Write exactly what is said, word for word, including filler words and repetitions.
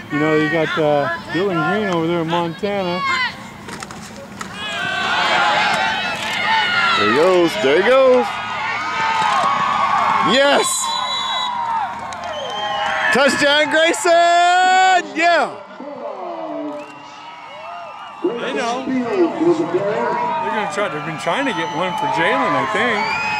You know, you got uh, Dylan Green over there in Montana. There he goes. There he goes. Yes! Touchdown, Greyson! Yeah! They know. They're gonna try. They've been trying to get one for Jalen, I think.